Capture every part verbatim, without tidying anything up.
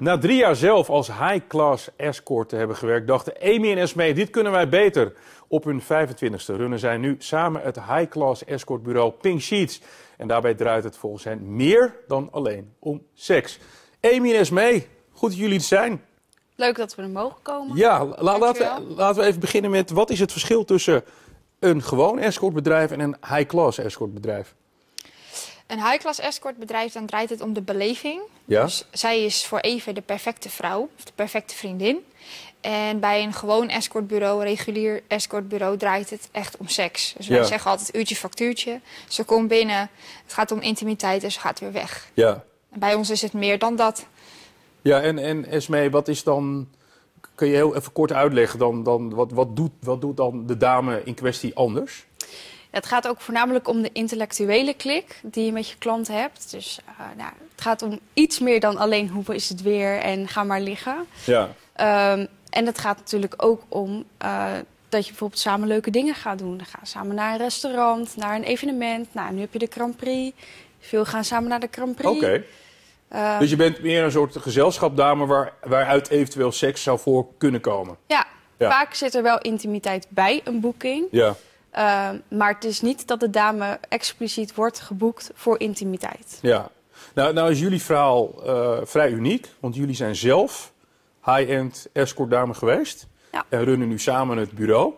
Na drie jaar zelf als high-class escort te hebben gewerkt, dachten Amy en Esmee, dit kunnen wij beter. Op hun vijfentwintigste runnen zij nu samen het high-class escortbureau Pink Sheets. En daarbij draait het volgens hen meer dan alleen om seks. Amy en Esmee, goed dat jullie er zijn. Leuk dat we er mogen komen. Ja, la, laten, we, laten we even beginnen met wat is het verschil tussen een gewoon escortbedrijf en een high-class escortbedrijf? Een high-class escortbedrijf, dan draait het om de beleving. Ja? Dus zij is voor even de perfecte vrouw, of de perfecte vriendin. En bij een gewoon escortbureau, regulier escortbureau, draait het echt om seks. Dus wij Ja. zeggen altijd uurtje factuurtje. Ze komt binnen, het gaat om intimiteit en ze gaat weer weg. Ja, En bij ons is het meer dan dat. ja en, en Esmee, wat is dan, kun je heel even kort uitleggen, dan, dan, wat, wat, doet, wat doet dan de dame in kwestie anders? Het gaat ook voornamelijk om de intellectuele klik die je met je klanten hebt. Dus uh, nou, het gaat om iets meer dan alleen hoe is het weer en ga maar liggen. Ja. Um, en het gaat natuurlijk ook om uh, dat je bijvoorbeeld samen leuke dingen gaat doen. Dan ga je samen naar een restaurant, naar een evenement. Nou, nu heb je de Grand Prix. Veel gaan samen naar de Grand Prix. Oké. Okay. Uh, dus je bent meer een soort gezelschapsdame waar, waaruit eventueel seks zou voor kunnen komen? Ja, ja, vaak zit er wel intimiteit bij een boeking. Ja. Uh, maar het is niet dat de dame expliciet wordt geboekt voor intimiteit. Ja. Nou, nou is jullie verhaal uh, vrij uniek, want jullie zijn zelf high-end escortdame geweest. Ja. En runnen nu samen het bureau.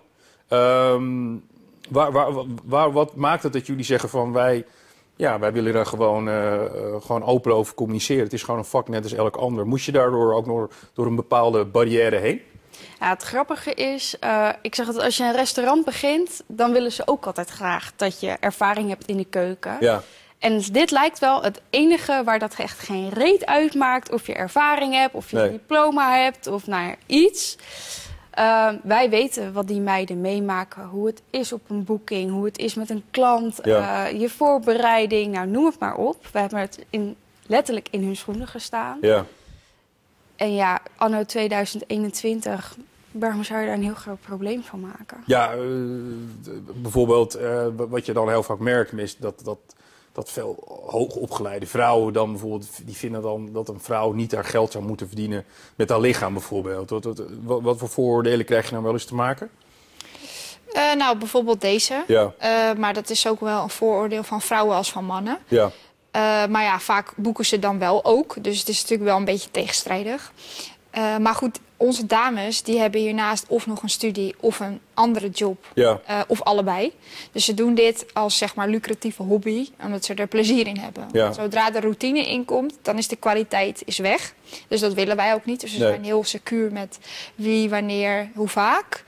Um, waar, waar, waar, wat maakt het dat jullie zeggen van wij, ja, wij willen daar gewoon, uh, uh, gewoon open over communiceren. Het is gewoon een vak net als elk ander. Moest je daardoor ook nog door een bepaalde barrière heen? Ja, het grappige is, uh, ik zeg altijd, als je een restaurant begint, dan willen ze ook altijd graag dat je ervaring hebt in de keuken. Ja. En dit lijkt wel het enige waar dat echt geen reet uitmaakt. Of je ervaring hebt, of je Nee. een diploma hebt, of nou ja, iets. Uh, wij weten wat die meiden meemaken. Hoe het is op een boeking, hoe het is met een klant. Ja. Uh, je voorbereiding, nou noem het maar op. We hebben het in, letterlijk in hun schoenen gestaan. Ja. En ja, anno tweeduizend eenentwintig, waarom zou je daar een heel groot probleem van maken? Ja, uh, bijvoorbeeld uh, wat je dan heel vaak merkt is dat, dat, dat veel hoogopgeleide vrouwen dan bijvoorbeeld, die vinden dan dat een vrouw niet haar geld zou moeten verdienen met haar lichaam bijvoorbeeld. Wat, wat, wat, wat voor vooroordelen krijg je nou wel eens te maken? Uh, nou, bijvoorbeeld deze. Ja. Uh, maar dat is ook wel een vooroordeel van vrouwen als van mannen. Ja. Uh, maar ja, vaak boeken ze dan wel ook. Dus het is natuurlijk wel een beetje tegenstrijdig. Uh, maar goed, onze dames die hebben hiernaast of nog een studie of een andere job. Ja. Uh, of allebei. Dus ze doen dit als zeg maar lucratieve hobby, omdat ze er plezier in hebben. Ja. Zodra de routine inkomt, dan is de kwaliteit is weg. Dus dat willen wij ook niet. Dus we Nee. zijn heel secuur met wie, wanneer, hoe vaak.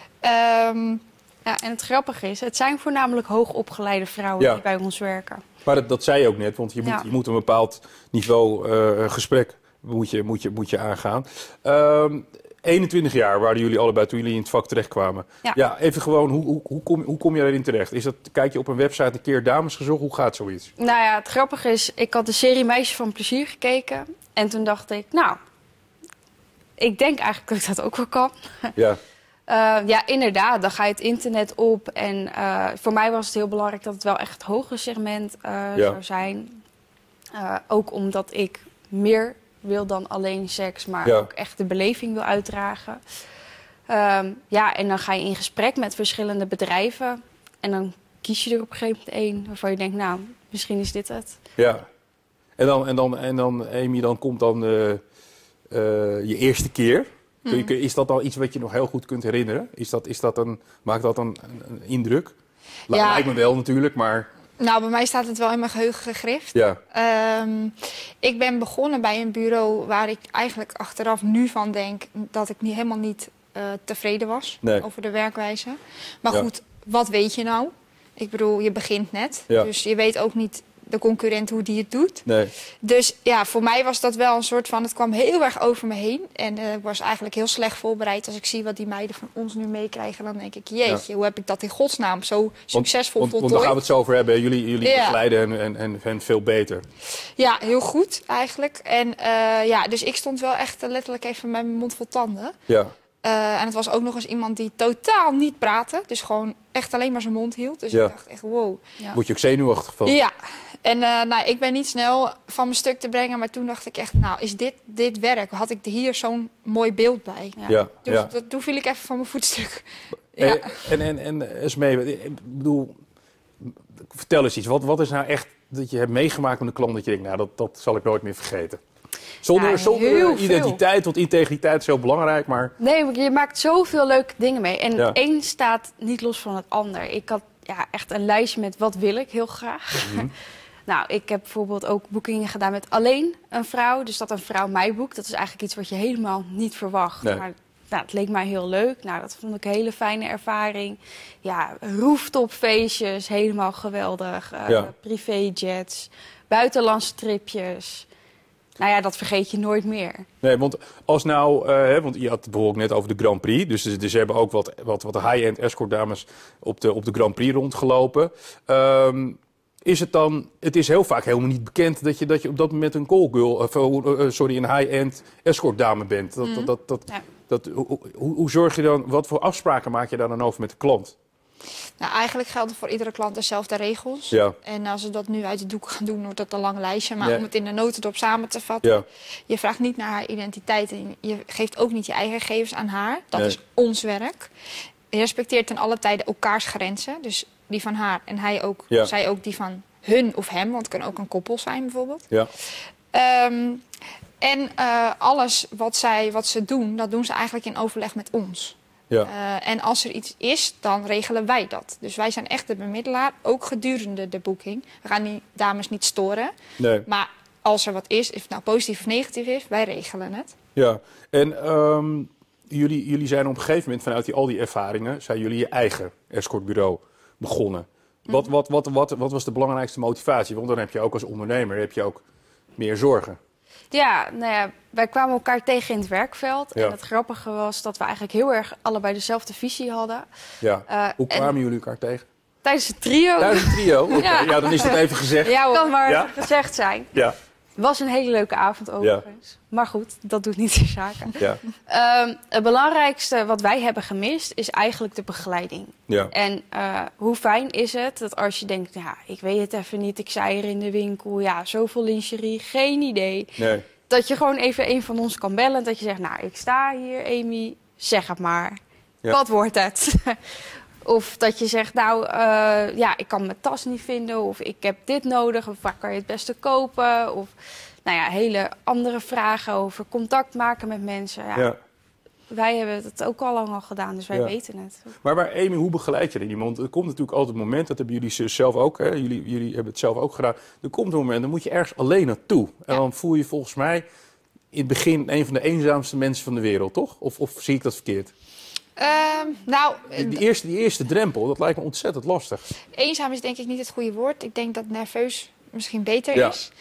Um, Ja, en het grappige is, het zijn voornamelijk hoogopgeleide vrouwen Ja. die bij ons werken. Maar dat, dat zei je ook net, want je moet, Ja. je moet een bepaald niveau uh, gesprek moet je, moet je, moet je aangaan. Um, eenentwintig jaar waren jullie allebei toen jullie in het vak terechtkwamen. Ja. Ja, even gewoon, hoe, hoe, hoe, kom, hoe kom je erin terecht? Is dat, kijk je op een website een keer dames gezocht? Hoe gaat zoiets? Nou ja, het grappige is, ik had de serie Meisje van Plezier gekeken. En toen dacht ik, nou, ik denk eigenlijk dat ik dat ook wel kan. Ja. Uh, ja, inderdaad, dan ga je het internet op. En uh, voor mij was het heel belangrijk dat het wel echt het hogere segment uh, Ja. zou zijn. Uh, ook omdat ik meer wil dan alleen seks, maar Ja. ook echt de beleving wil uitdragen. Um, ja, en dan ga je in gesprek met verschillende bedrijven. En dan kies je er op een gegeven moment één waarvan je denkt, nou, misschien is dit het. Ja. En dan, en dan, en dan Amy, dan komt dan uh, uh, je eerste keer. Kun je, kun je- is dat al iets wat je nog heel goed kunt herinneren? Is dat, is dat een, maakt dat een, een, een indruk? La- Ja. Lijkt me wel natuurlijk, maar Nou, bij mij staat het wel in mijn geheugen gegrift. ja. Um, ik ben begonnen bij een bureau waar ik eigenlijk achteraf nu van denk dat ik niet, helemaal niet uh, tevreden was Nee. over de werkwijze. Maar Ja. goed, wat weet je nou? Ik bedoel, je begint net. Ja. Dus je weet ook niet de concurrent hoe die het doet. Nee. Dus ja, voor mij was dat wel een soort van, het kwam heel erg over me heen. En uh, ik was eigenlijk heel slecht voorbereid. Als ik zie wat die meiden van ons nu meekrijgen, dan denk ik, jeetje, hoe heb ik dat in godsnaam zo succesvol Want, want voltooid? daar gaan we het zo over hebben. Jullie, jullie Ja. begeleiden en, en, en, en veel beter. Ja, heel goed eigenlijk. En uh, ja, dus ik stond wel echt uh, letterlijk even met mijn mond vol tanden. Ja. Uh, en het was ook nog eens iemand die totaal niet praatte. Dus gewoon echt alleen maar zijn mond hield. Dus Ja. ik dacht echt, wow. Ja. Word je ook zenuwachtig van? Ja, en uh, nou, ik ben niet snel van mijn stuk te brengen. Maar toen dacht ik echt, nou, is dit, dit werk? Had ik hier zo'n mooi beeld bij? Ja. Ja, Dus ja. dat, toen viel ik even van mijn voetstuk. En, Ja. en, en, en Esmee, ik bedoel, vertel eens iets. Wat, wat is nou echt dat je hebt meegemaakt met een klant dat je denkt, nou, dat, dat zal ik nooit meer vergeten? Zonder, Ja, zonder heel identiteit, want integriteit is heel belangrijk, maar... Nee, maar je maakt zoveel leuke dingen mee. En Ja. het een staat niet los van het ander. Ik had ja, echt een lijstje met wat wil ik heel graag. Mm-hmm. Nou, ik heb bijvoorbeeld ook boekingen gedaan met alleen een vrouw. Dus dat een vrouw mij boekt, dat is eigenlijk iets wat je helemaal niet verwacht. Nee. Maar nou, het leek mij heel leuk. Nou, dat vond ik een hele fijne ervaring. Ja, rooftopfeestjes, helemaal geweldig. Uh, Ja. Privéjets, buitenlandse tripjes. Nou ja, dat vergeet je nooit meer. Nee, want als nou, uh, hè, want je had het bijvoorbeeld net over de Grand Prix. Dus, dus ze hebben ook wat, wat, wat high-end escort dames op de, op de Grand Prix rondgelopen. Um, is het dan, het is heel vaak helemaal niet bekend dat je, dat je op dat moment een callgirl, of, uh, uh, sorry, een high-end escort dame bent. Dat, Mm. dat, dat, dat, Ja. dat, hoe, hoe, hoe zorg je dan, wat voor afspraken maak je daar dan over met de klant? Nou, eigenlijk gelden voor iedere klant dezelfde regels. Ja. En als we dat nu uit de doek gaan doen, wordt dat een lang lijstje. Maar Ja. om het in de notendop samen te vatten. Ja, Je vraagt niet naar haar identiteit. En je geeft ook niet je eigen gegevens aan haar. Dat Nee. is ons werk. Je respecteert ten alle tijde elkaars grenzen. Dus die van haar en hij ook. Ja. Zij ook die van hun of hem. Want het kan ook een koppel zijn bijvoorbeeld. ja, Um, en uh, alles wat, zij, wat ze doen, dat doen ze eigenlijk in overleg met ons. ja. Uh, en als er iets is, dan regelen wij dat. Dus wij zijn echt de bemiddelaar, ook gedurende de boeking. We gaan die dames niet storen. Nee. Maar als er wat is, of het nou positief of negatief is, wij regelen het. Ja, en um, jullie, jullie zijn op een gegeven moment vanuit die, al die ervaringen, zijn jullie je eigen escortbureau begonnen. Wat, wat, wat, wat, wat was de belangrijkste motivatie? Want dan heb je ook als ondernemer heb je ook meer zorgen. Ja, nou ja, wij kwamen elkaar tegen in het werkveld. Ja. En het grappige was dat we eigenlijk heel erg allebei dezelfde visie hadden. Ja. Uh, Hoe en kwamen jullie elkaar tegen? tijdens het trio, Tijdens een trio? Oké, ja. Ja. dan is dat even gezegd. Ja, hoor. kan maar Ja. even gezegd zijn. Ja, Was een hele leuke avond overigens. Maar goed, dat doet niet de zaken. ja, Um, het belangrijkste wat wij hebben gemist is eigenlijk de begeleiding. ja. En uh, hoe fijn is het dat als je denkt, ja, ik weet het even niet, ik zei er in de winkel, ja, zoveel lingerie, geen idee. Nee. Dat je gewoon even een van ons kan bellen en dat je zegt, nou, ik sta hier, Amy, zeg het maar. Ja. Wat wordt het? Of dat je zegt, nou, uh, ja, ik kan mijn tas niet vinden, of ik heb dit nodig, of waar kan je het beste kopen? Of, nou ja, hele andere vragen over contact maken met mensen. Ja, Ja. Wij hebben het ook al lang al gedaan, dus wij Ja. weten het. Maar, maar Amy, hoe begeleid je er iemand? Er komt natuurlijk altijd een moment, dat hebben jullie zelf ook, hè? Jullie, jullie hebben het zelf ook gedaan. Er komt een moment, dan moet je ergens alleen naartoe. En Ja. dan voel je volgens mij in het begin een van de eenzaamste mensen van de wereld, toch? Of, of zie ik dat verkeerd? Um, nou, Die, die, eerste, die eerste drempel, dat lijkt me ontzettend lastig. eenzaam is denk ik niet het goede woord. Ik denk dat nerveus misschien beter Ja. is.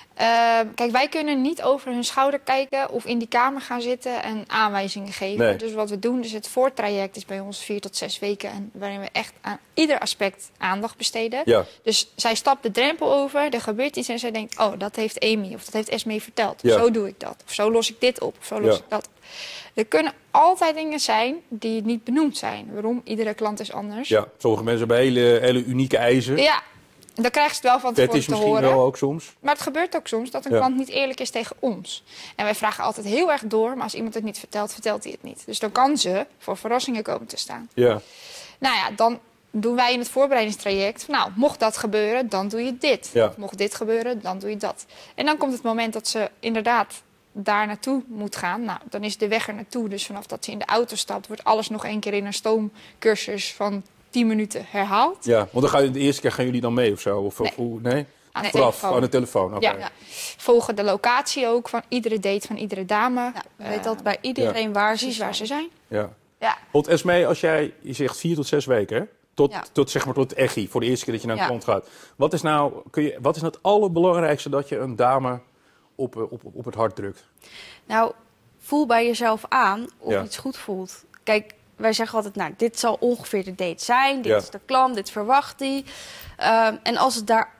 Uh, kijk, wij kunnen niet over hun schouder kijken of in die kamer gaan zitten en aanwijzingen geven. Nee. Dus wat we doen, dus het voortraject is bij ons vier tot zes weken. En waarin we echt aan ieder aspect aandacht besteden. Ja, Dus zij stapt de drempel over, er gebeurt iets en zij denkt, oh, dat heeft Amy of dat heeft Esmee verteld. Ja. Zo doe ik dat. Of zo los ik dit op. Of zo los Ja. ik dat op. Er kunnen altijd dingen zijn die niet benoemd zijn. Waarom? Iedere klant is anders. ja. Sommige mensen hebben hele, hele unieke eisen. Ja, dan krijg je het wel van Het tevoren is te misschien horen. wel ook soms. Maar het gebeurt ook soms dat een Ja. klant niet eerlijk is tegen ons. En wij vragen altijd heel erg door, maar als iemand het niet vertelt, vertelt hij het niet. Dus dan kan ze voor verrassingen komen te staan. Ja, Nou ja, dan doen wij in het voorbereidingstraject, van, nou, mocht dat gebeuren, dan doe je dit. Ja. Of mocht dit gebeuren, dan doe je dat. En dan komt het moment dat ze inderdaad daar naartoe moet gaan. Nou, dan is de weg er naartoe. Dus vanaf dat ze in de auto stapt, wordt alles nog één keer in een stoomcursus van tien minuten herhaald. ja. Want dan ga je, de eerste keer gaan jullie dan mee of zo? Of, Nee. of hoe? Nee? Aan de Vooraf, telefoon. aan de telefoon. Oké. Ja, ja. Volgen de locatie ook van iedere date van iedere dame. Ja, we Uh, weten altijd bij iedereen waar ze Precies waar ze zijn. zijn. Ja. Ja. Want Esmee, als jij, je zegt vier tot zes weken, hè? Tot, Ja. tot, zeg maar, tot echi, voor de eerste keer dat je naar een Ja. klant gaat. Wat is nou, kun je, wat is nou het allerbelangrijkste dat je een dame op, op, op, op het hart drukt? Nou, voel bij jezelf aan of Ja. iets goed voelt. Kijk, wij zeggen altijd, nou, dit zal ongeveer de date zijn. Dit Ja. is de klant, dit verwacht hij. Um, en als het daar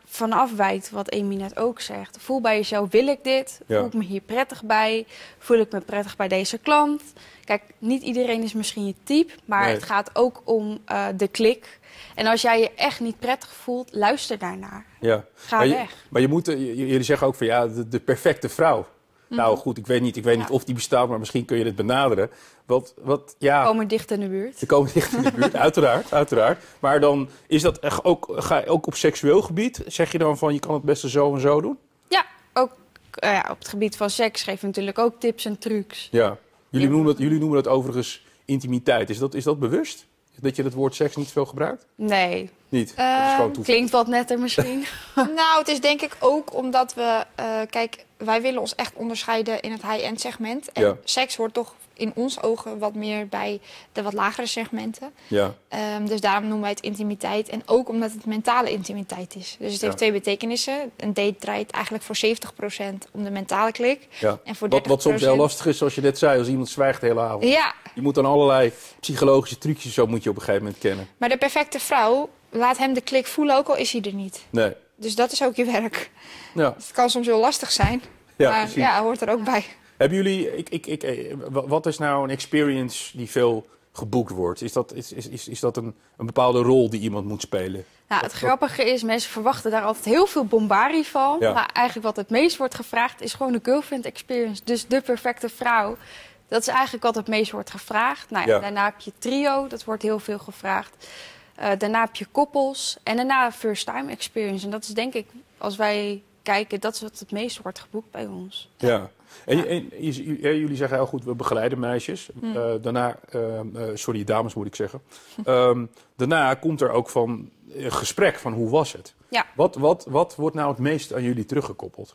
van afwijkt wat Amy net ook zegt. Voel bij jezelf, wil ik dit? Ja. Voel ik me hier prettig bij? Voel ik me prettig bij deze klant? Kijk, niet iedereen is misschien je type, maar Nee. het gaat ook om uh, de klik. En als jij je echt niet prettig voelt, luister daarnaar. Ja. Ga maar je, weg. Maar je moet, eh, j- jullie zeggen ook van ja, de, de perfecte vrouw. Nou goed, ik weet niet, ik weet niet Ja. of die bestaat, maar misschien kun je het benaderen. Wat, wat, ja, Komen dicht in de buurt. ze komen dicht in de buurt, uiteraard, uiteraard. Maar dan is dat echt ook, ga je ook op seksueel gebied, zeg je dan van je kan het beste zo en zo doen? Ja, ook uh, ja, op het gebied van seks geven we natuurlijk ook tips en trucs. Ja. Jullie, Ja. Noemen dat, jullie noemen dat overigens intimiteit. Is dat, is dat bewust? Dat je het woord seks niet veel gebruikt? Nee, Niet? dat is Ehm, gewoon toeval. klinkt wat netter misschien. Nou, het is denk ik ook omdat we... eh, kijk, wij willen ons echt onderscheiden in het high-end segment. En Ja. seks hoort toch in ons ogen wat meer bij de wat lagere segmenten. Ja, Ehm, dus daarom noemen wij het intimiteit. En ook omdat het mentale intimiteit is. Dus het heeft Ja. twee betekenissen. Een date draait eigenlijk voor zeventig procent om de mentale klik. ja. En voor Wat, wat soms heel dertig procent lastig is, zoals je net zei, als iemand zwijgt de hele avond. Ja, Je moet dan allerlei psychologische trucjes, zo moet je op een gegeven moment kennen. maar de perfecte vrouw laat hem de klik voelen, ook al is hij er niet. Nee. Dus dat is ook je werk. Ja, Het kan soms heel lastig zijn. ja maar precies. ja, hoort er ook bij. Hebben jullie, ik, ik, ik, eh, wa- wat is nou een experience die veel geboekt wordt? Is dat, is, is, is, is dat een, een bepaalde rol die iemand moet spelen? Nou, het grappige is, mensen verwachten daar altijd heel veel bombarie van. Ja. Maar eigenlijk wat het meest wordt gevraagd is gewoon de girlfriend experience. Dus de perfecte vrouw. Dat is eigenlijk wat het meest wordt gevraagd. Nou ja, Ja. Daarna heb je trio, dat wordt heel veel gevraagd. Uh, daarna heb je koppels. En daarna first time experience. En dat is denk ik, als wij kijken, dat is wat het meest wordt geboekt bij ons. Ja. En, en je- je- ja, jullie zeggen heel goed, we begeleiden meisjes. Hmm. Eh, daarna, eh, eh, sorry, dames moet ik zeggen. Ehm, daarna komt er ook van een gesprek van hoe was het? Ja. Wat, wat, wat wordt nou het meest aan jullie teruggekoppeld?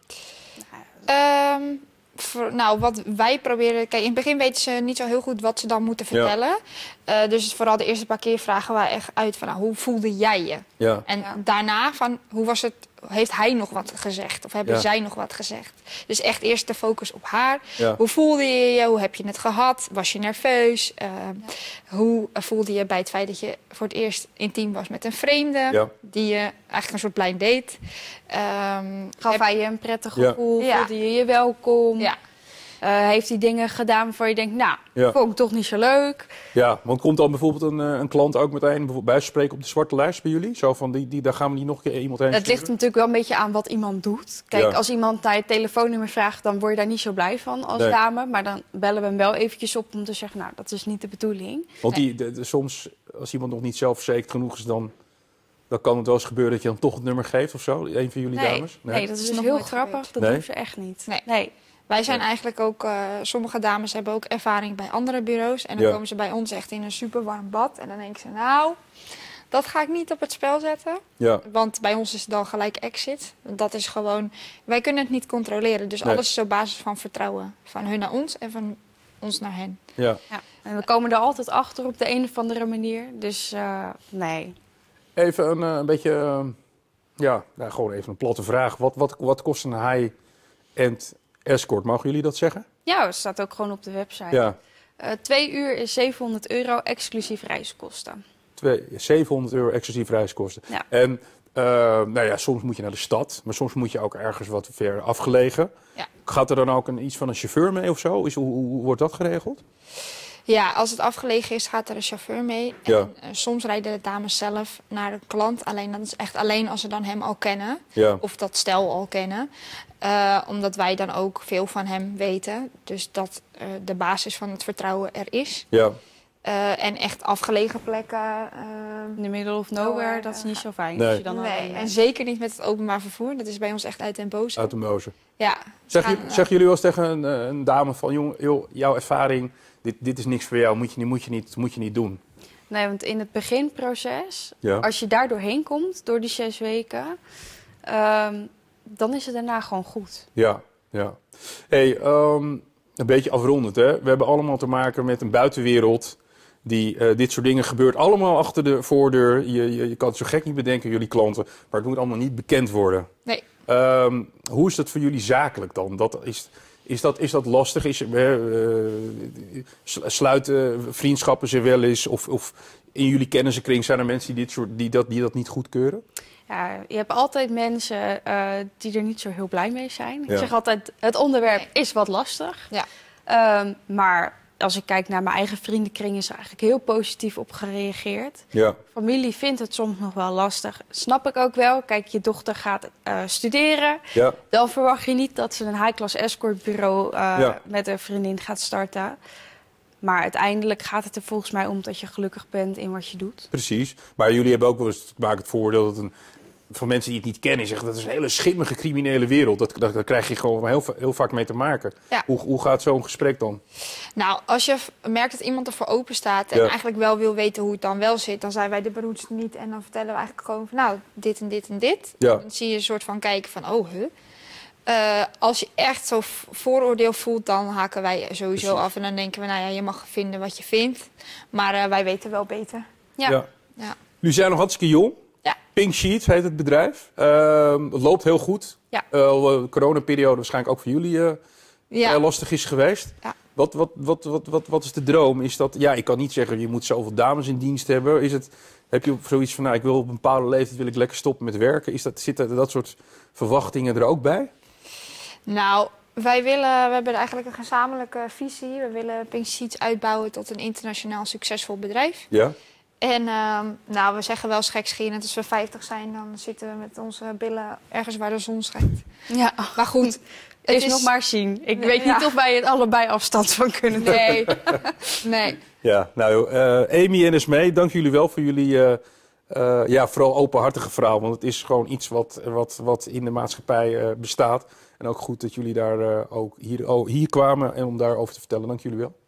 Ehm, voor- nou, wat wij proberen... Kijk, in het begin weten ze niet zo heel goed wat ze dan moeten vertellen. Eh, dus vooral de eerste paar keer vragen wij echt uit van... Nou, hoe voelde jij je? Ja, En Ja. daarna van, hoe was het... Heeft hij nog wat gezegd? Of hebben Ja. zij nog wat gezegd? Dus echt eerst de focus op haar. ja, Hoe voelde je je? Hoe heb je het gehad? Was je nerveus? Uh, Hoe voelde je bij het feit dat je voor het eerst intiem was met een vreemde? ja. Die je eigenlijk een soort blind date. Um, Gaf heb- hij je een prettig Ja. gevoel? Ja. Voelde je je welkom? Ja. Uh, heeft hij dingen gedaan waarvan je denkt, nou, Ja. vond ik toch niet zo leuk? Ja, want komt dan bijvoorbeeld een, eh, een klant ook meteen bijvoorbeeld bij spreken op de zwarte lijst bij jullie? Zo van, die, die, daar gaan we niet nog een keer iemand heen Het ligt sturen? natuurlijk wel een beetje aan wat iemand doet. Kijk, Ja. als iemand naar je telefoonnummer vraagt, dan word je daar niet zo blij van als Nee. dame. Maar dan bellen we hem wel eventjes op om te zeggen, nou, dat is niet de bedoeling. Want die, de, de- soms, als iemand nog niet zelfverzekerd genoeg is, dan, dan kan het wel eens gebeuren dat je dan toch het nummer geeft of zo. Een van jullie Nee, dames? nee, dat is is dus nog heel nooit grappig. gebeurd. Dat Nee? doen ze echt niet. Nee. nee. Wij zijn Ja. eigenlijk ook... Uh, sommige dames hebben ook ervaring bij andere bureaus. En dan Ja. komen ze bij ons echt in een super warm bad. En dan denken ze, nou, dat ga ik niet op het spel zetten. Ja, Want bij ons is het dan gelijk exit. Dat is gewoon... Wij kunnen het niet controleren. Dus Nee. alles is op basis van vertrouwen. Van hun naar ons en van ons naar hen. ja. Ja. En we komen er altijd achter op de een of andere manier. Dus uh, nee. Even een, eh, een beetje, eh, ja, nou, gewoon even een platte vraag. Wat, wat, wat kost een high-end escort? Mogen jullie dat zeggen? Ja, het staat ook gewoon op de website. Ja, Uh, twee uur is zevenhonderd euro, exclusief reiskosten. twee, zevenhonderd euro exclusief reiskosten. Ja. En eh, nou ja, soms moet je naar de stad, maar soms moet je ook ergens wat ver afgelegen. Ja. Gaat er dan ook een, iets van een chauffeur mee of zo? Is, hoe, hoe wordt dat geregeld? Ja, als het afgelegen is, gaat er een chauffeur mee. Ja. En uh, soms rijden de dames zelf naar de klant. Alleen dat is echt alleen als ze dan hem al kennen. Ja, Of dat stel al kennen. Uh, omdat wij dan ook veel van hem weten. Dus dat uh, de basis van het vertrouwen er is. ja. Uh, en echt afgelegen plekken. Uh, In the middle of nowhere, Nowhere, dat is uh, niet zo fijn. Nee. Als je dan nee, alleen en bent. zeker niet met het openbaar vervoer. Dat is bij ons echt uit den boze. Uit de mozen. Ja, Zeg, gaan, je, zeggen jullie wel eens tegen een, eh, een dame van, jong, joh, jouw ervaring, dit, dit is niks voor jou, moet je niet, moet je niet, moet je niet doen? Nee, want in het beginproces, Ja. als je daar doorheen komt, door die zes weken, um, dan is het daarna gewoon goed. Ja, ja. Hey, um, een beetje afrondend, hè. We hebben allemaal te maken met een buitenwereld die uh, dit soort dingen gebeurt. Allemaal achter de voordeur. Je, je, je kan het zo gek niet bedenken, jullie klanten, maar het moet allemaal niet bekend worden. Nee. Um, hoe is dat voor jullie zakelijk dan? Dat is, is, dat, is dat lastig? Is, uh, uh, sluiten vriendschappen ze wel eens? Of, of in jullie kennissenkring zijn er mensen die, dit soort, die, dat, die dat niet goedkeuren? Ja, je hebt altijd mensen uh, die er niet zo heel blij mee zijn. Ja. Ik zeg altijd, het onderwerp is wat lastig. Ja. Um, maar als ik kijk naar mijn eigen vriendenkring, is er eigenlijk heel positief op gereageerd. Ja. Familie vindt het soms nog wel lastig. Snap ik ook wel. Kijk, je dochter gaat uh, studeren. Ja. Dan verwacht je niet dat ze een high-class escort bureau uh, Ja. met een vriendin gaat starten. Maar uiteindelijk gaat het er volgens mij om dat je gelukkig bent in wat je doet. Precies. Maar jullie hebben ook wel eens te maken het voordeel dat een, van mensen die het niet kennen zeggen dat is een hele schimmige criminele wereld. Dat, dat, daar krijg je gewoon heel, heel vaak mee te maken. Ja. Hoe, hoe gaat zo'n gesprek dan? Nou, als je merkt dat iemand ervoor open staat en Ja. eigenlijk wel wil weten hoe het dan wel zit, dan zijn wij de beroerdste niet en dan vertellen we eigenlijk gewoon van nou, dit en dit en dit. Ja. Dan zie je een soort van kijken van oh, huh. Uh, als je echt zo vooroordeel voelt, dan haken wij sowieso Precies. af en dan denken we nou ja, je mag vinden wat je vindt. Maar uh, wij weten wel beter. Ja. Ja. Ja. Jullie zijn nog hartstikke jong. Ja. Pink Sheets heet het bedrijf. Uh, het loopt heel goed. Ja. Uh, de coronaperiode waarschijnlijk ook voor jullie uh, Ja. uh, lastig is geweest. Ja. Wat, wat, wat, wat, wat, wat is de droom? Is dat, ja, ik kan niet zeggen, je moet zoveel dames in dienst hebben. Is het, heb je zoiets van, nou, ik wil op een bepaalde leeftijd wil ik lekker stoppen met werken? Is dat, zit er dat soort verwachtingen er ook bij? Nou, wij willen, we hebben eigenlijk een gezamenlijke visie. We willen Pink Sheets uitbouwen tot een internationaal succesvol bedrijf. Ja. En uh, nou, we zeggen wel schekscherend, als we vijftig zijn, dan zitten we met onze billen ergens waar de zon schijnt. Ja. Maar goed, Het het is is nog maar zien. Ik Nee, weet niet ja. of wij het allebei afstand van kunnen doen. Nee, nee. Ja, nou, uh, Amy en Esmee, dank jullie wel voor jullie uh, uh, ja, vooral openhartige verhaal. Want het is gewoon iets wat, wat, wat in de maatschappij uh, bestaat. En ook goed dat jullie daar uh, ook hier, oh, hier kwamen en om daarover te vertellen. Dank jullie wel.